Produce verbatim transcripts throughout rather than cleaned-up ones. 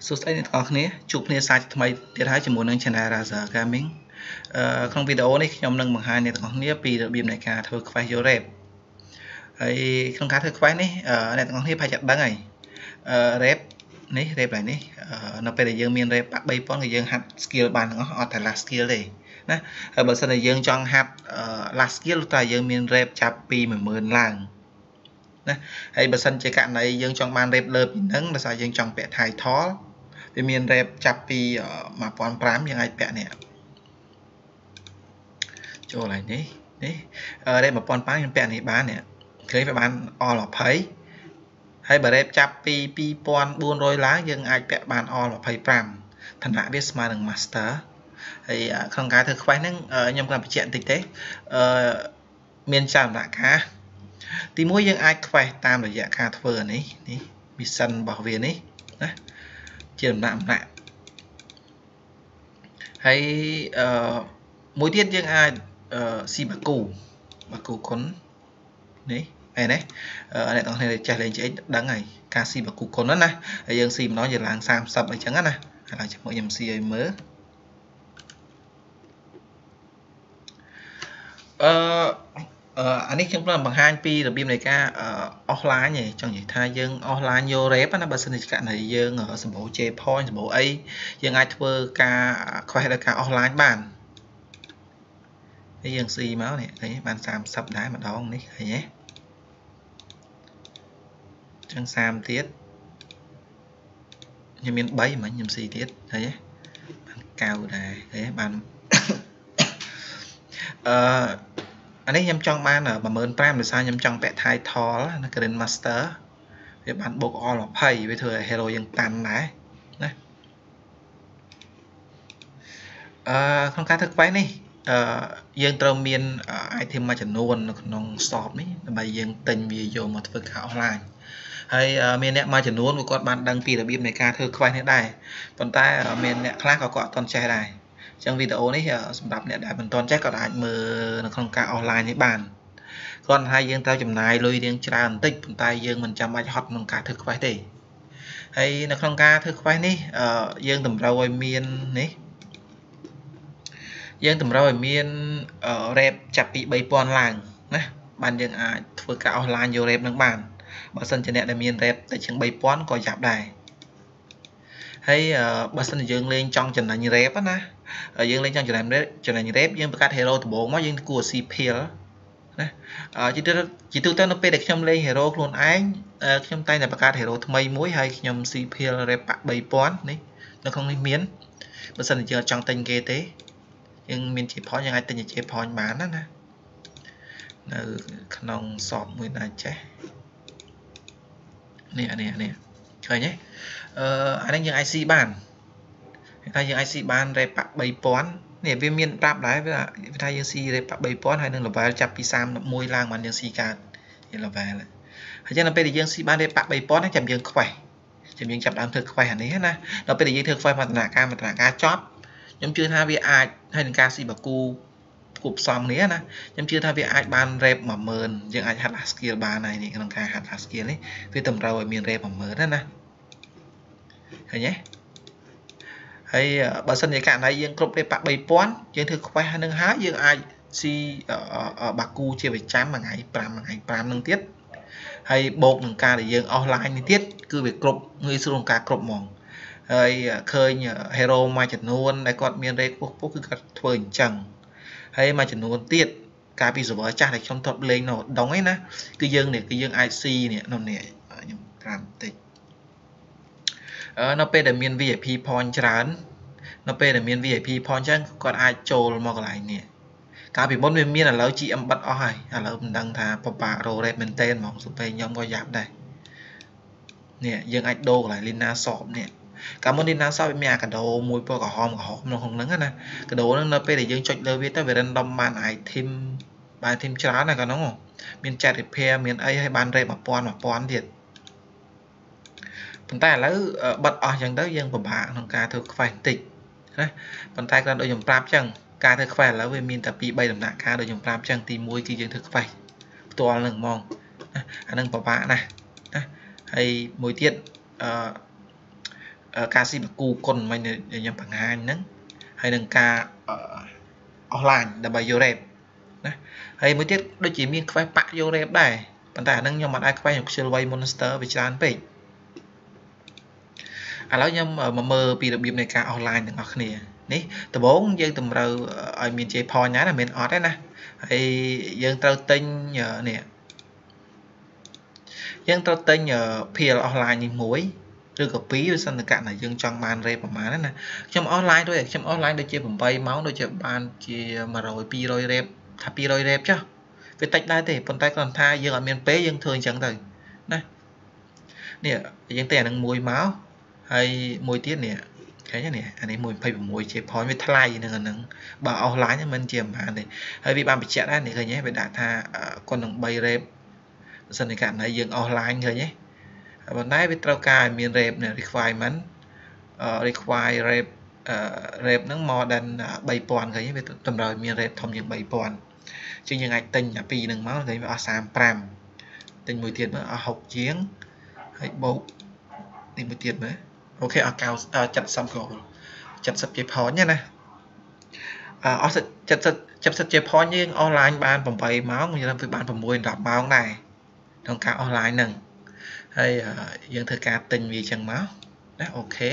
សួស្តីអ្នកទាំងអស់គ្នាជួបគ្នាសាជាថ្មីទៀតហើយជាមួយនឹង Channel Razer Gaming អឺក្នុងវីដេអូនេះខ្ញុំនឹងបង្ហាញអ្នកទាំងអស់គ្នាពីរបៀបនៃការធ្វើ Quest Yorep ហើយក្នុងការធ្វើ Quest នេះអ្នកទាំងអស់គ្នាប្រហែលជាដឹងហើយអឺ Rep នេះ Rep ឡើយនេះនៅពេលដែលយើងមាន Rep បាក់ three thousand គឺយើងហាត់ skill បានទាំងអស់អត់តែ last skill ទេណាហើយបើសិនតែយើងចង់ហាត់ last skill តែយើងមាន Rep ចាប់ពី one thousand ឡើងណាហើយបើសិនជាករណីយើងចង់បាន Rep លើពីហ្នឹងដោយសារយើងចង់ពាក់ Title វាមាន Rep ចាប់ពី one thousand five hundred យើងអាចពាក់នេះចូលហើយនេះនេះ Rep one thousand five hundred ខ្ញុំពាក់នេះបាននេះឃើញវាបាន all 20ហើយបើ Rep ចាប់ពី two thousand four hundred ឡើងយើងអាចពាក់បាន all twenty-five ឋានៈវាស្មើនឹង Master ហើយក្នុងការធ្វើ Quest ហ្នឹងខ្ញុំគាត់បញ្ជាក់បន្តិចទេអឺមានច្រើនដំណាក់កាលទីមួយយើងអាច Quest តាមរយៈការធ្វើនេះនេះ mission របស់វានេះណាជាដំណាក់ដំណាក់ហើយអឺមួយទៀតយើងអាចអឺស៊ីបាគូបាគូគុណនេះឯនេះអ្នកទាំងគ្នាចេះលេង จี เอ็กซ์ ដឹងហើយការស៊ីបាគូគុណហ្នឹងណាហើយយើងស៊ីម្ដងយើងឡើងthirtyអញ្ចឹងណាឥឡូវជាមួយខ្ញុំស៊ីឲ្យមើលអឺអឺអានេះខ្ញុំព្រមបង្ហាញពីរបៀបនៃការ offline ឯងចង់និយាយថាយើង offline យក rep ណាបើសិនជាករណីយើងសម្បូរ J point សម្បូរអីយើងអាចធ្វើការ quest ដោយការ offline បានហើយយើងស៊ីមកនេះឃើញបានthirtyដែរម្ដងនេះឃើញទេចឹងthirtyទៀតខ្ញុំមានthreeមិញខ្ញុំស៊ីទៀតឃើញទេបានnineដែរឃើញបានអឺអានេះខ្ញុំចង់បានone thousand five hundredដោយសារខ្ញុំចង់ពាក់ Title ណា Grand Master វាបានបូក all twentyវាធ្វើឲ្យ hero យើងតាន់ដែរណាអឺក្នុងការធ្វើ quest នេះអឺយើងត្រូវមាន item មួយចំនួននៅក្នុង shop នេះដើម្បីយើងទិញវាយកមកធ្វើការ offline ហើយមានអ្នកមួយចំនួនគាត់បានដឹងពីរបៀបនៃការធ្វើ quest នេះដែរប៉ុន្តែមានអ្នកខ្លះក៏គាត់អត់ទាន់ចេះដែរអញ្ចឹងវីដេអូនេះសម្រាប់អ្នកដែលមិនទាន់ចេះក៏អាចមើលនៅក្នុងការ offline នេះបានគ្រាន់តែថាយើងត្រូវចំណាយលុយរៀងច្រើនបន្តិចប៉ុន្តែយើងមិនចាំបាច់ហត់ក្នុងការធ្វើ quest ទេហើយនៅក្នុងការធ្វើ quest នេះយើងតម្រូវឲ្យមាននេះយើងតម្រូវឲ្យមាន rep ចាប់ពីthree thousandឡើងណាបានយើងអាចធ្វើការ offline យក rep នឹងបានបើសិនជាអ្នកដែលមាន rep តែជាងthree thousandក៏យ៉ាប់ដែរហើយបើសិនជាយើងលេងចង់ចំណេញ rep ណាយើងលេងចង់ចំណេញ rep ចំណេញ rep យើងបង្កើត hero ដំបូងមកយើងគួរស៊ី peel ណាជាទូជាទូទៅនៅពេលដែលខ្ញុំលេង hero ខ្លួនឯងខ្ញុំតែងតែបង្កើត hero ថ្មីមួយហើយខ្ញុំស៊ី peel rep three thousandនេះនៅក្នុងនេះមានបើសិនជាយើងអត់ចង់ទិញគេទេយើងមាន J point យើងអាចទិញ J point បានណាណានៅក្នុង shop មួយណាចេះនេះអានេះអានេះឃើញទេអឺអានេះយើងអាចស៊ីបានថាយើងអាចស៊ីបាន rep three thousandនេះវាមានប្រាប់ដែរវាថាយើងស៊ី rep three thousandហើយនឹង level ចាប់ពីthirty-oneឡើងបានយើងស៊ីកើតជា level ហើយចឹងនៅពេលដែលយើងស៊ីបាន rep three thousandចាំយើង quest ចាំយើងចាប់ដើមធ្វើ quest អានេះណាដល់ពេលដែលយើងធ្វើ quest មកដំណាក់កាលមកដំណាក់កាលចប់ខ្ញុំជឿថាវាអាចហើយនឹងការស៊ីបាគូគប់ផ្សំគ្នាណាខ្ញុំជឿថាវាអាចបាន rep one thousandយើងអាចហាត់ last skill បានហើយនេះក្នុងការហាត់ last skill នេះវាតម្រូវឲ្យមាន rep one thousandណាណាឃើញទេហើយបើសិនជាករណីយើងគ្រប់ rep three thousandយើងធ្វើ quest ហ្នឹងហើយយើងអាចស៊ីបាគូជាប្រចាំមួយថ្ងៃfiveមួយថ្ងៃfiveនឹងទៀតហើយបូកនឹងការដែលយើង offline នេះទៀតគឺវាគ្រប់ងាយស្រួលក្នុងការគ្រប់ហ្មងហើយឃើញ hero មួយចំនួនដែលគាត់មាន rate ខ្ពស់ៗគឺគាត់ធ្វើអញ្ចឹងហើយមួយចំនួនទៀតកាលពី server ចាស់ដែលខ្ញុំធ្លាប់លេងនៅដងឯណាគឺយើងនេះគឺយើងអាចស៊ីនេះនោះនេះខ្ញុំក្រានបន្តិចអឺនៅពេលដែលមាន V I P point ច្រើននៅពេលដែលមាន V I P point អញ្ចឹងគាត់អាចចូលមកកន្លែងនេះកាលពីមុនវាមានឥឡូវ G M បិទអស់ហើយឥឡូវមិនដឹងថាពិបាករក rate មែនតើហ្មងសុពេលខ្ញុំក៏យ៉ាប់ដែរនេះយើងអាចដូរកន្លែង Lina shop នេះកាលមុន Lina shop វាមានអាកាដូមួយពណ៌ក្រហមក្រហមនៅក្នុងហ្នឹងណាកាដូហ្នឹងនៅពេលដែលយើងចុចលើវាទៅវា random បាន item បាន item ច្រើនណាស់កាលហ្នឹងមាន chat repair មានអីហើយបាន rate one thousand one thousandទៀតប៉ុន្តែឥឡូវបិទអស់អញ្ចឹងទៅយើងពិបាកក្នុងការធ្វើ quest បន្តិចណាប៉ុន្តែគ្រាន់ដូចខ្ញុំប្រាប់អញ្ចឹងការធ្វើ quest ឥឡូវវាមានតែtwo threeដំណាក់កាលដូចខ្ញុំប្រាប់អញ្ចឹងទីoneគឺយើងធ្វើ quest ផ្ទាល់នឹងហ្មងអានឹងពិបាកណាស់ណាហើយមួយទៀតអឺការស៊ីបកូគុណមិនខ្ញុំបង្ហាញហ្នឹងហើយនឹងការអស់ឡាញដើម្បីយករ៉េបណាហើយមួយទៀតដូចជាមានខ្វេះប៉ាក់យករ៉េបដែរប៉ុន្តែអាហ្នឹងខ្ញុំមិនអាចខ្វេះខ្ញុំខ្ជិលវៃ Monster វាច្រើនពេកឥឡូវខ្ញុំមកមើលពីរបៀបនៃការអស់ឡាញទាំងអស់គ្នានេះដំបូងយើងតម្រូវឲ្យមាន J point ណាមិនអត់ទេណាហើយយើងត្រូវទិញនេះយើងត្រូវទិញ Peel offline នេះមួយឬក៏ពីរវាសិនតែករណីយើងចង់បានរ៉េប្រហែលណាខ្ញុំ offline ដូចខ្ញុំ offline ដូចជាeightម៉ោងដូចជាបានជាone hundred two hundredរ៉េបថាtwo hundredរ៉េបចុះវាតិចដែរទេប៉ុន្តែគ្រាន់ថាយើងអត់មានពេលយើងធ្វើអញ្ចឹងទៅណានេះយើងទេអានឹងមួយមកហើយមួយទៀតនេះឃើញទេនេះអានេះone twenty-six ជា point វាថ្លៃនឹងអានឹងបើ offline មិនជាប្រហែលទេហើយវាបានបញ្ជាក់ដែរនេះឃើញទេវាដាក់ថាគុណនឹងthreeរ៉េបសិនតែករណីយើង offline ឃើញទេប៉ុន្តែវាត្រូវការឲ្យមាន rate requirement require rate rate ហ្នឹង more than three thousand ឃើញវាតម្រូវឲ្យមាន rate ធំជាងthree thousand ជាងយើងអាចទិញអាពីរហ្នឹងមកឃើញវាអស់thirty-fiveទិញមួយទៀតមើលអស់sixជាងហើយបូកនេះមួយទៀតមើលអូខេអស់seventyក៏seventy J point ណាអស់seventy seventy J point យើង online បានeightម៉ោងយើងទៅបានsix 10ម៉ោងដែរក្នុងការ online ហ្នឹងហើយយើងធ្វើការទិញវាចឹងមកណាអូខេ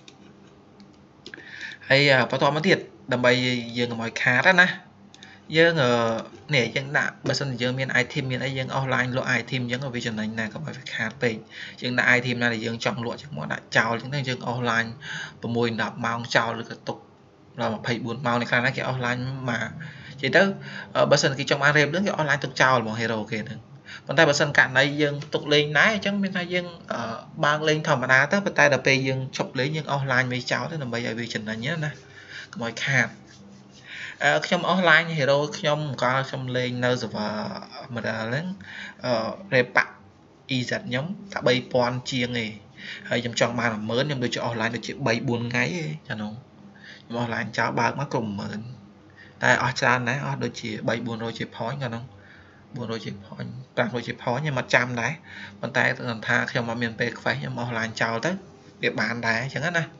ហើយបន្តមកទៀតដើម្បីយើងកុំឲ្យខាតណាយើងនេះយើងដាក់បើសិនយើងមាន item មានអីយើង offline លក់ item ចឹងវាចំណេញណាកុំឲ្យវាខាតពេកយើងដាក់ item ណាដែលយើងចង់លក់ចឹងមកដាក់ចោលចឹងទៅយើង offline six 10ម៉ោងចោលឬក៏ទុកដល់twenty-fourម៉ោងនេះខ្លះណាគេ offline មកនិយាយទៅបើសិនគេចង់បាន rate ហ្នឹងគេ online ទុកចោលហ្មង hero គេហ្នឹងប៉ុន្តែបើសិនករណីយើងទុកលេងដែរអញ្ចឹងមានថាយើងបើកលេងធម្មតាទៅប៉ុន្តែដល់ពេលយើងឈប់លេងយើង offline វាចោលទៅដើម្បីឲ្យវាចំណេញណាកុំឲ្យខាតខ្ញុំ offline hero ខ្ញុំក៏ខ្ញុំលេងនៅ server model ហ្នឹងរ៉េប៉ាក់ E Z ខ្ញុំថាthree thousandជាងឯងហើយខ្ញុំចង់បានone thousandខ្ញុំដូចជា offline ដូចជាthree fourថ្ងៃឯងចានោះខ្ញុំ offline ចោលបើកមកគ្រប់one thousandតែអស់ច្រើនដែរអស់ដូចជាthree four hundredជា point ក៏នោះfour hundredជា point five hundredជា point ខ្ញុំអត់ចាំដែរប៉ុន្តែគាត់ថាខ្ញុំអត់មានពេលខ្វេះខ្ញុំ offline ចោលទៅវាបានដែរអញ្ចឹងណា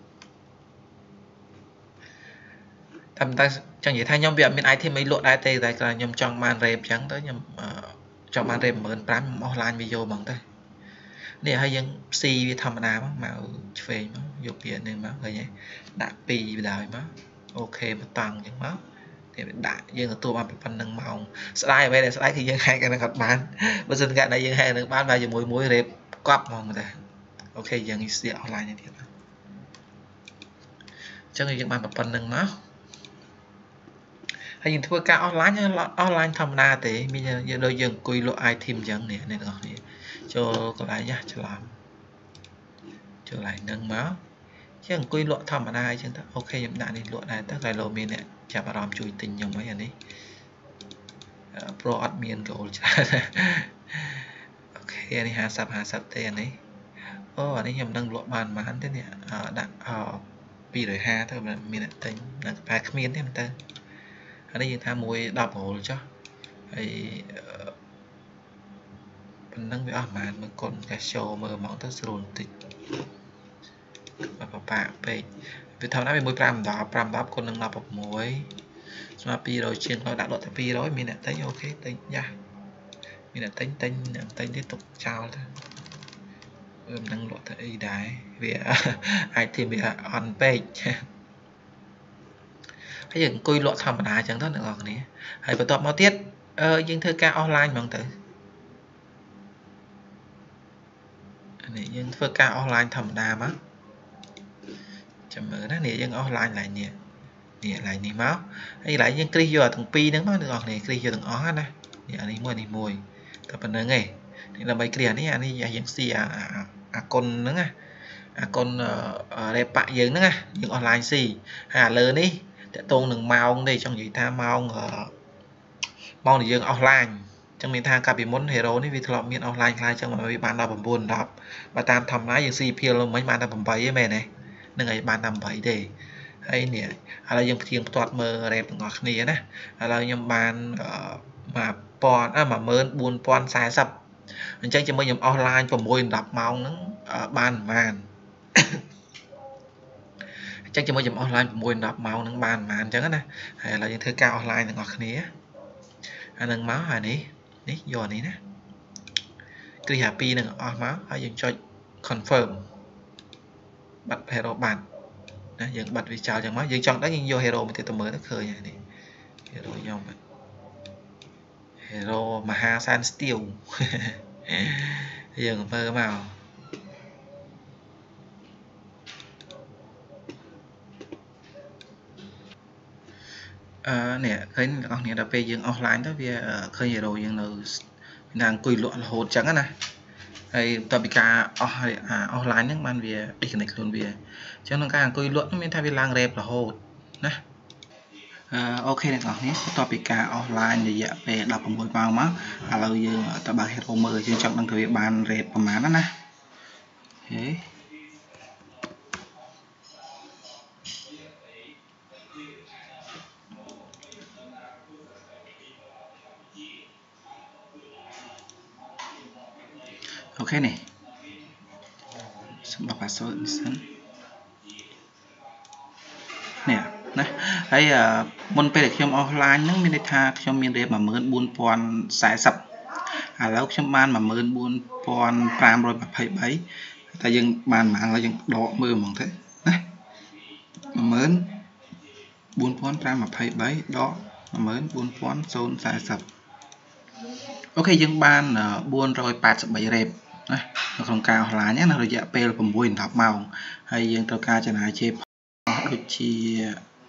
តែតែចង់និយាយថាខ្ញុំវាអត់មាន item អីលក់ដែរទេតែខ្ញុំចង់បាន rate អញ្ចឹងទៅខ្ញុំចង់បាន rate one thousand five hundredខ្ញុំ offline វាយកហ្មងទៅនេះហើយយើងស៊ីវាធម្មតាមកមកឆ្វេងមកយកវានេះមកឃើញទេដាក់twoបណ្ដោយមកអូខេមកតង់អញ្ចឹងមកគេដាក់យើងទទួលបានប៉ុណ្ណឹងម៉ោងស្ដាយអ្វីដែលស្ដាយគឺយើងហែកហ្នឹងគាត់បានបើសិនករណីយើងហែកហ្នឹងបានមកជាមួយមួយរ៉េបកប់ហ្មងតែអូខេយើងស្ទាក់ offline នេះទៀតអញ្ចឹងយើងបានប៉ុណ្ណឹងមកហើយយើងធ្វើការ offline offline ធម្មតាទេមានយើងដូចយើងអង្គុយលក់ item អញ្ចឹងនេះអ្នកទាំងអស់គ្នាចូលកន្លែងណាច្រឡំចូលកន្លែងហ្នឹងមកយើងអង្គុយលក់ធម្មតាអញ្ចឹងទៅអូខេខ្ញុំដាក់នេះលក់ដែរទៅតែលោកមានអ្នកចាប់អារម្មណ៍ជួយទិញខ្ញុំអីអានេះ pro អត់មាន goal ច្រើនអូខេអានេះfifty fiftyទេអានេះអូអានេះខ្ញុំនឹងលក់បានប៉ុន្មានទេនេះដាក់two fiftyទៅមានអ្នកទិញតែប្រហែលគ្មានទេមែនតើអានេះយើងថាមួយten រ៉ូលចុះហើយប៉ុណ្ណឹងវាអស់ប៉ុន្មានមើលកុន cash show មើលមកទៅស្រួលបន្តិចបបាក់ពេកវាធម្មតាវាមួយfive ten five tenគុណនឹងsixty-sixស្មើtwo hundredជាងដល់ដាក់លក់តែtwo hundredមានអ្នកទិញអូខេទិញយ៉ាមានអ្នកទិញទិញអ្នកទិញទេទុកចោលទៅមិនដឹងលក់ទៅអីដែរវាអាចទីវាអន់ពេកហើយយើងអង្គុយលក់ធម្មតាអញ្ចឹងទៅអ្នកនរគ្នាហើយបន្ទាប់មកទៀតយើងធ្វើការ offline ហ្មងទៅអានេះយើងធ្វើការ offline ធម្មតាមកចាំមើលណានេះយើង offline ឡើងនេះនេះឡើងនេះមកហើយកន្លែងយើងគ្រីសយកទាំងពីរហ្នឹងមកអ្នកនរគ្នាគ្រីសយកទាំងអស់ណានេះអានេះមួយនេះមួយតែប៉ុណ្្នឹងឯងនេះដើម្បីគ្រីសអានេះអានេះយើងស៊ីអាអាគុណហ្នឹងណាអាគុណរ៉េប៉ាក់យើងហ្នឹងណាយើង offline ស៊ីហើយអាលើនេះតកតងនឹងម៉ោងទេចង់និយាយថាម៉ោងម៉ោងដែលយើង offline ចឹងមានថាកាលពីមុន hero នេះវាធ្លាប់មាន offline ខ្លះចឹងវាបានដល់nine tenបើតាមធម្មតាយើងស៊ីភៀលមិញបានតែeightទេមែនទេនឹងឲ្យបានតែeightទេហើយនេះឥឡូវយើងផ្ទៀងផ្ទាត់មើល rate ទាំងអស់គ្នាណាឥឡូវខ្ញុំបាន1000អឺone four four zeroអញ្ចឹងជាមួយខ្ញុំ offline six tenម៉ោងហ្នឹងបានប្រហែល chắc chỉ mới dùm online mùi đọc màu nâng bàn mà chẳng á hay là những thứ cao online nâng ngọt khía anh nâng máu hả ní ní vô ní nè cứ happy nâng on máu hay dừng cho confirm bật hero bàn đó dừng bật vì chào chẳng máu dừng chọn đó nhưng vô hero mà thì tôi mới nó khơi này hero nhau mình hero mà ha san steel giờ còn phơ màu à, nè thấy con này là về dương offline đó vì khơi hero dương là nàng quỳ lụa là hột trắng nè hay tập bị cả offline những bạn về đi cái này luôn về cho nên các quỳ lụa nó mới thay vì lang rep là hột nè ok này ngọc nhé topic offline thì dạ về đọc một vào má à lâu giờ tập bài hero mười trên trọng đăng ký bàn rep của má nó nè thế ok này bọc password nè nè ấy môn pe được trong offline những mình tha trong miền đẹp mà mượn buôn pon xài sập à lâu trong ban mà mượn buôn pon pram rồi mà phải bấy ta dừng bàn mạng là dừng đỏ mưa mỏng thế này mà mượn buôn pon pram mà phải bấy đó mà mượn buôn pon zone xài sập ok dừng ban buôn rồi bát sập bảy rệp này không cao là nhé nó dạ pe là phẩm buôn thọc màu hay dừng tàu ca cho này chép đôi chi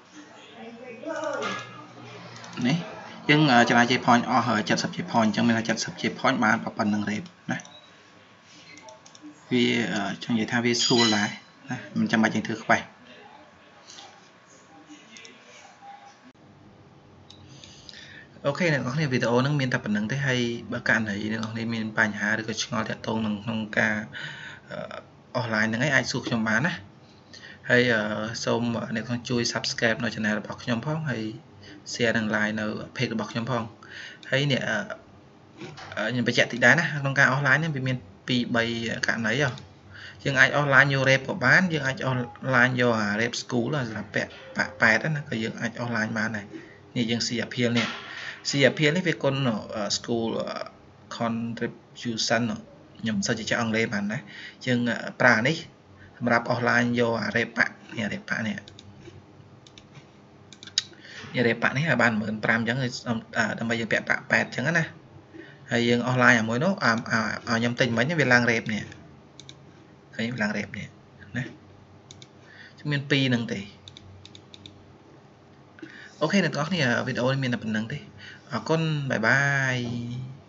này nhưng cho này chơi point ở hơi chặt sập chơi point cho mình là chặt sập chơi point mà và phần năng đẹp này vì trong vậy thay vì xua lại mình chăm bài trình thức bài ok này có thể video nó miền tập bản năng thế hay bác cạn này nó có thể miền bài nhà được cái ngõ thiệt tôn nông nông ca online những cái ai sụt trong bán á hay xong này con chui subscribe nói cho này là bọc nhóm phong hay share đăng like nó page bọc nhóm phong hay nè nhưng phải chạy thì đá nè nông ca online nên bị miền pi bay cả nấy rồi nhưng ai online nhiều rep của bán nhưng ai online do à rep school là là bẹ bạ bẹ đó là cái những ai online mà này như những si appeal nè si appeal với con ở school contribution nhầm sao chỉ cho ông lên bàn đấy nhưng pra này rap online do à rep bạn nè rep bạn nè nhà rep bạn ấy là bàn mượn pram chẳng à đâm bây giờ bẹ bạ bẹt chẳng nè hay dân online ở mỗi nó à à à nhầm tình mấy những việc lang rep nè thấy lang rep nè nè chúng mình pi nâng tỷ ok là có thì video mình là phần nâng đi con bye bye